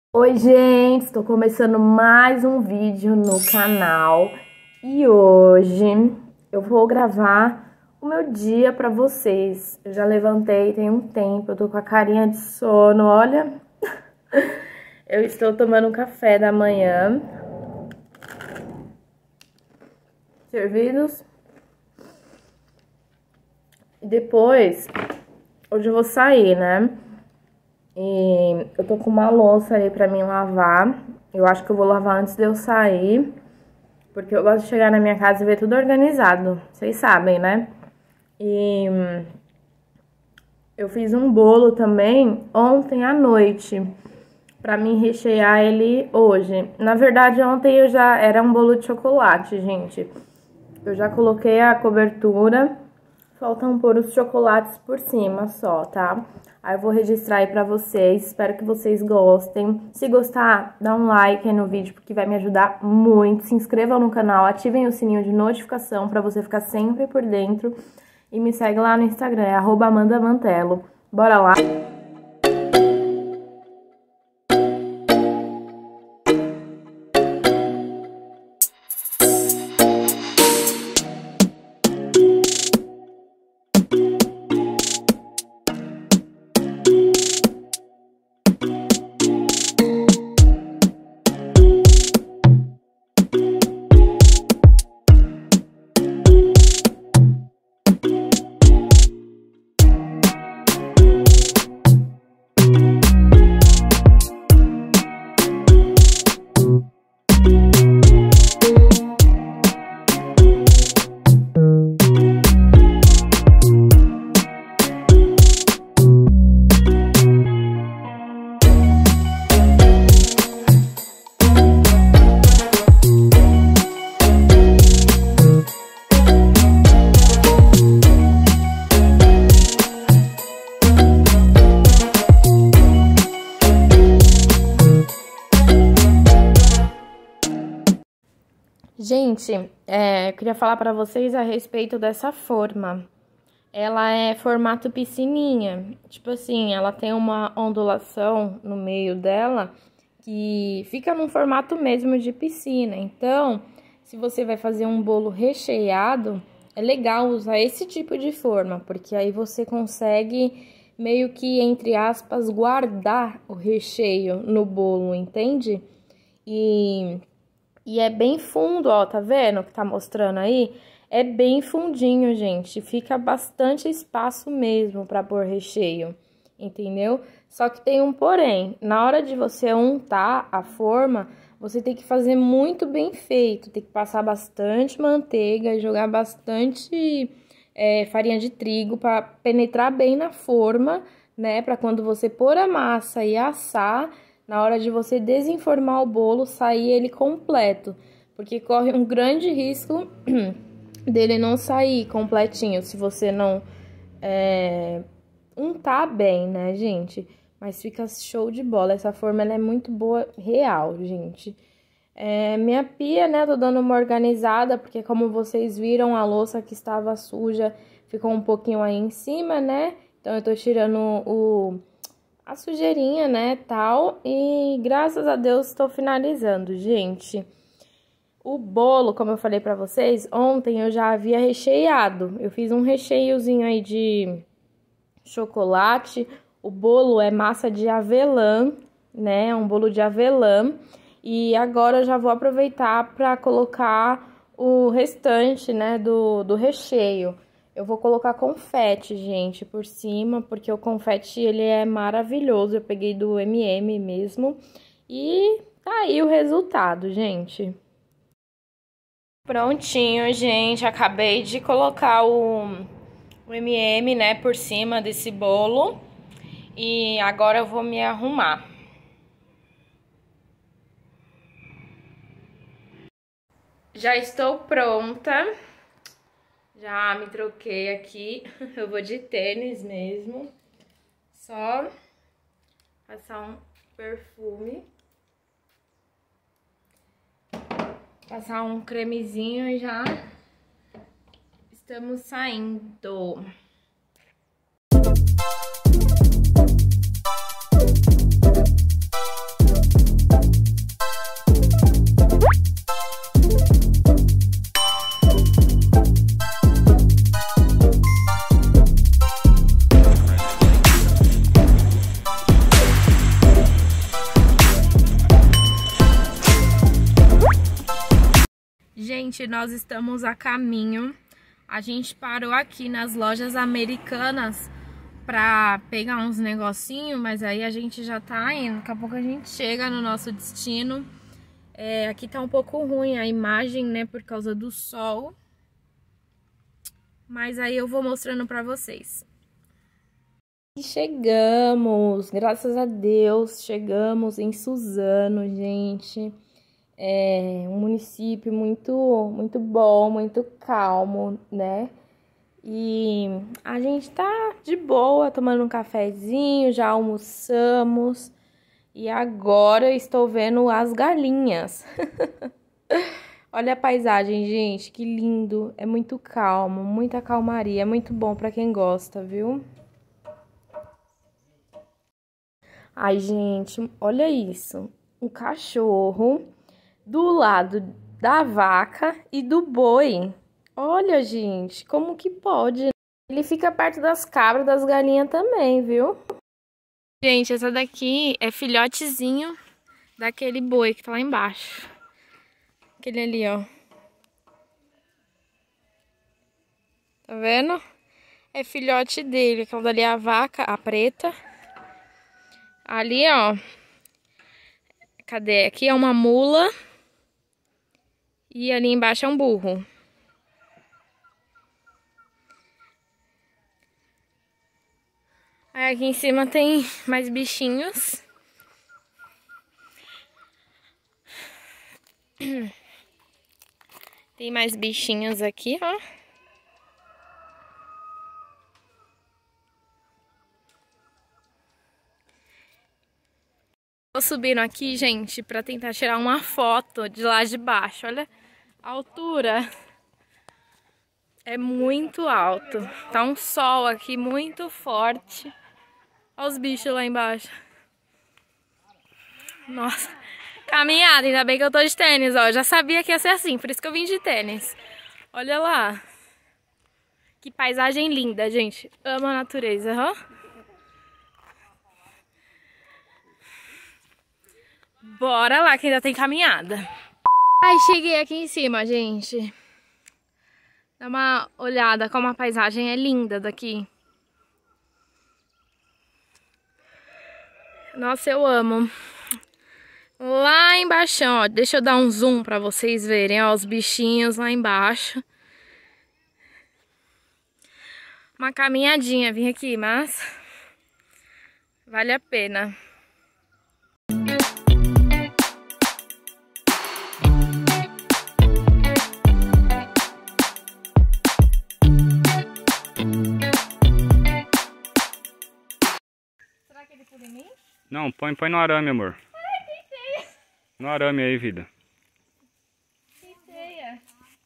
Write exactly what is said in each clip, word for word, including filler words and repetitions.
Oi, gente! Estou começando mais um vídeo no canal e hoje eu vou gravar o meu dia pra vocês. Eu já levantei tem um tempo, eu tô com a carinha de sono, olha. Eu estou tomando um café da manhã. Servidos. E depois, hoje eu vou sair, né? E eu tô com uma louça aí pra mim lavar. Eu acho que eu vou lavar antes de eu sair, porque eu gosto de chegar na minha casa e ver tudo organizado. Vocês sabem, né? E eu fiz um bolo também ontem à noite, pra mim rechear ele hoje. Na verdade, ontem eu já era um bolo de chocolate, gente. Eu já coloquei a cobertura, faltam pôr os chocolates por cima só, tá? Aí eu vou registrar aí pra vocês, espero que vocês gostem. Se gostar, dá um like aí no vídeo, porque vai me ajudar muito. Se inscrevam no canal, ativem o sininho de notificação pra você ficar sempre por dentro. E me segue lá no Instagram, é arroba Amanda Mantello. Bora lá! Gente, é, eu queria falar pra vocês a respeito dessa forma. Ela é formato piscininha, tipo assim, ela tem uma ondulação no meio dela que fica num formato mesmo de piscina. Então, se você vai fazer um bolo recheado, é legal usar esse tipo de forma, porque aí você consegue meio que, entre aspas, guardar o recheio no bolo, entende? E... E é bem fundo, ó, tá vendo que tá mostrando aí? É bem fundinho, gente. Fica bastante espaço mesmo pra pôr recheio, entendeu? Só que tem um porém. Na hora de você untar a forma, você tem que fazer muito bem feito. Tem que passar bastante manteiga e jogar bastante é, farinha de trigo pra penetrar bem na forma, né? Pra quando você pôr a massa e assar, na hora de você desenformar o bolo, sair ele completo. Porque corre um grande risco dele não sair completinho, se você não é, untar bem, né, gente? Mas fica show de bola. Essa forma, ela é muito boa, real, gente. É, minha pia, né, tô dando uma organizada, porque como vocês viram, a louça que estava suja ficou um pouquinho aí em cima, né? Então, eu tô tirando o... a sujeirinha, né, tal, e graças a Deus estou finalizando, gente. O bolo, como eu falei pra vocês, ontem eu já havia recheado. Eu fiz um recheiozinho aí de chocolate. O bolo é massa de avelã, né, um bolo de avelã. E agora eu já vou aproveitar pra colocar o restante, né, do, do recheio. Eu vou colocar confete, gente, por cima, porque o confete, ele é maravilhoso. Eu peguei do M e M mesmo. E tá aí o resultado, gente. Prontinho, gente. Acabei de colocar o, o M e M, né, por cima desse bolo. E agora eu vou me arrumar. Já estou pronta. Já me troquei aqui, eu vou de tênis mesmo. Só passar um perfume. Passar um cremezinho e já estamos saindo. Gente, nós estamos a caminho. A gente parou aqui nas lojas americanas pra pegar uns negocinhos, mas aí a gente já tá indo. Daqui a pouco a gente chega no nosso destino. É, aqui tá um pouco ruim a imagem, né, por causa do sol. Mas aí eu vou mostrando pra vocês. E chegamos, graças a Deus, chegamos em Suzano, gente. É um município muito, muito bom, muito calmo, né? E a gente tá de boa, tomando um cafezinho, já almoçamos. E agora eu estou vendo as galinhas. Olha a paisagem, gente, que lindo. É muito calmo, muita calmaria, é muito bom pra quem gosta, viu? Ai, gente, olha isso. Um cachorro do lado da vaca e do boi. Olha, gente, como que pode? Ele fica perto das cabras, das galinhas também, viu? Gente, essa daqui é filhotezinho daquele boi que tá lá embaixo. Aquele ali, ó. Tá vendo? É filhote dele. Aquela dali é a vaca, a preta. Ali, ó. Cadê? Aqui é uma mula. E ali embaixo é um burro. Aí aqui em cima tem mais bichinhos. Tem mais bichinhos aqui, ó. Tô subindo aqui, gente, pra tentar tirar uma foto de lá de baixo. Olha a altura. É muito alto. Tá um sol aqui muito forte. Olha os bichos lá embaixo. Nossa. Caminhada, ainda bem que eu tô de tênis, ó. Eu já sabia que ia ser assim, por isso que eu vim de tênis. Olha lá. Que paisagem linda, gente. Amo a natureza, ó. Bora lá, que ainda tem caminhada. Ai, cheguei aqui em cima, gente. Dá uma olhada como a paisagem é linda daqui. Nossa, eu amo. Lá embaixo, ó, deixa eu dar um zoom pra vocês verem, ó, os bichinhos lá embaixo. Uma caminhadinha, vim aqui, mas vale a pena. Será que ele pula em mim? Não, põe, põe no arame, amor. Ai, que feia. No arame aí, vida. Que feia.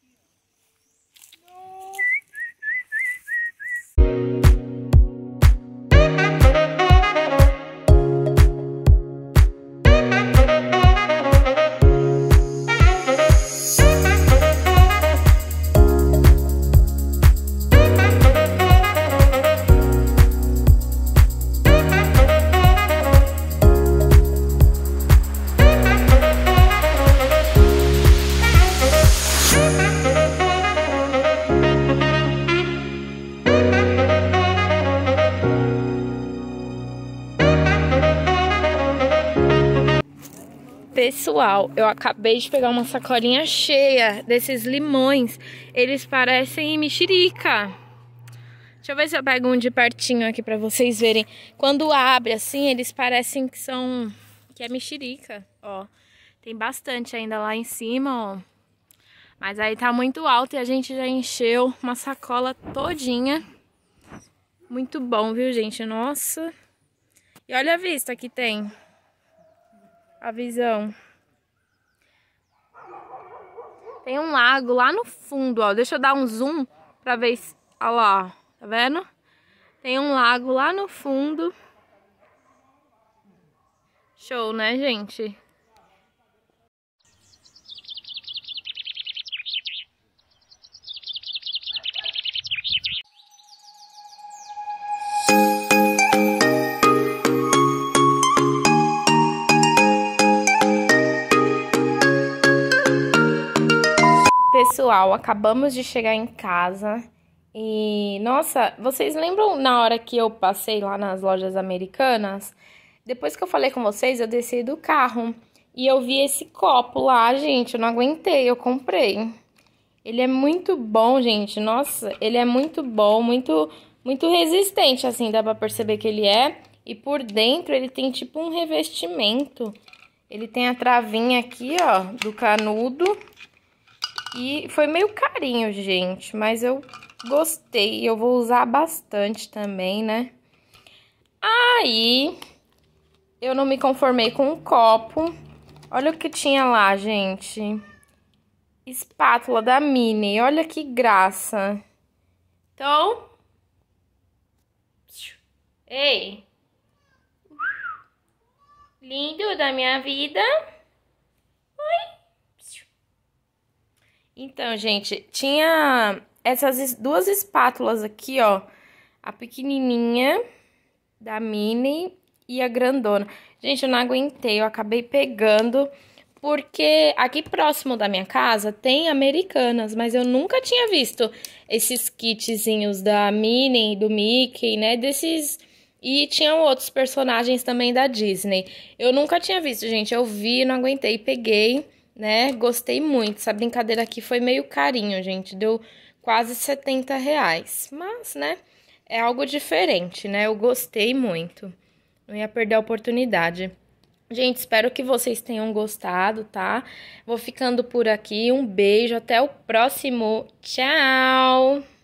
Pessoal, eu acabei de pegar uma sacolinha cheia desses limões. Eles parecem mexerica. Deixa eu ver se eu pego um de pertinho aqui pra vocês verem. Quando abre assim, eles parecem que são... que é mexerica, ó. Tem bastante ainda lá em cima, ó. Mas aí tá muito alto e a gente já encheu uma sacola todinha. Muito bom, viu, gente? Nossa. E olha a vista que tem. A visão. Tem um lago lá no fundo, ó. Deixa eu dar um zoom pra ver se... Olha lá, ó. Tá vendo? Tem um lago lá no fundo. Show, né, gente? pessoal, acabamos de chegar em casa e, nossa, vocês lembram na hora que eu passei lá nas lojas americanas? Depois que eu falei com vocês, eu desci do carro e eu vi esse copo lá, gente, eu não aguentei, eu comprei. Ele é muito bom, gente, nossa, ele é muito bom, muito, muito resistente, assim, dá pra perceber que ele é. E por dentro ele tem tipo um revestimento. Ele tem a travinha aqui, ó, do canudo. E foi meio carinho, gente, mas eu gostei. Eu vou usar bastante também, né? Aí, eu não me conformei com um copo. Olha o que tinha lá, gente. Espátula da Mini. Olha que graça. Então... Ei! Lindo da minha vida. Então, gente, tinha essas duas espátulas aqui, ó. A pequenininha da Mini e a grandona. Gente, eu não aguentei, eu acabei pegando, porque aqui próximo da minha casa tem Americanas, mas eu nunca tinha visto esses kitzinhos da Minnie, do Mickey, né, desses... E tinham outros personagens também da Disney. Eu nunca tinha visto, gente, eu vi, não aguentei, peguei... né? Gostei muito. Essa brincadeira aqui foi meio carinho, gente. Deu quase setenta reais. Mas, né? É algo diferente, né? Eu gostei muito. Não ia perder a oportunidade. Gente, espero que vocês tenham gostado, tá? Vou ficando por aqui. Um beijo. Até o próximo. Tchau!